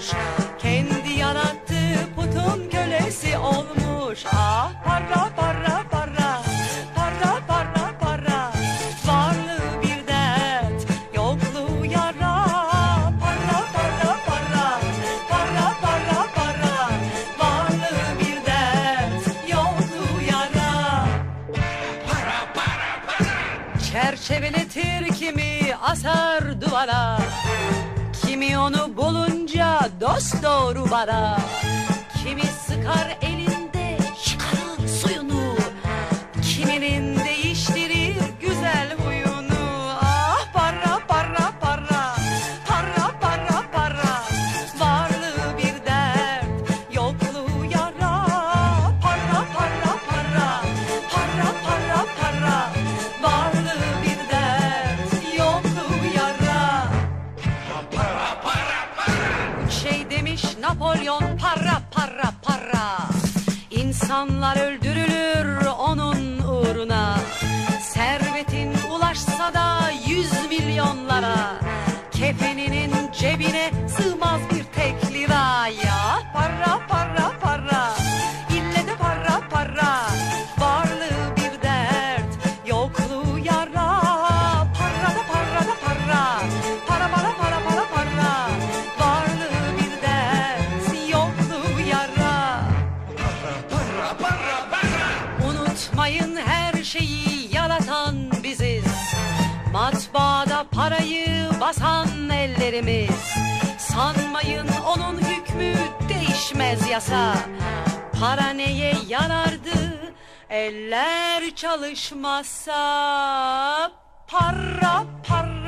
Kendi yarattığı putun kölesi olmuş. Ah para para para, para para para. Varlığı bir dert, yokluğu yara. Para para para, para para para. Varlığı bir dert, yokluğu yara. Para para para. Çerçeveletir kimi, asar duvara. Kimi onu bulunca dost doğru bara. Kimi sıkar elinde, çıkarır suyunu. Kiminin değiştirir güzel huyunu. Ah para para para, para para para. Varlığı bir dert, yokluğu yara. Para para para, para para para. Varlığı bir dert, yokluğu yara. Para para para. Şey demiş Napolyon, para para para. İnsanlar öldürülür onun uğruna. Servetin ulaşsa da 100 milyonlara. Kefeninin cebine sığmaz bir tek lira. Ya para para para, ille de para para. Varlığı bir dert, yokluğu yara. Para da para da para, para para para para para. Varlığı bir dert, yokluğu yara. Para para para. Unutmayın her şeyi yaratan biziz. Matbaada parayı basan ellerimiz. Sanmayın onun hükmü değişmez yasa. Para neye yarardı eller çalışmazsa? Para para.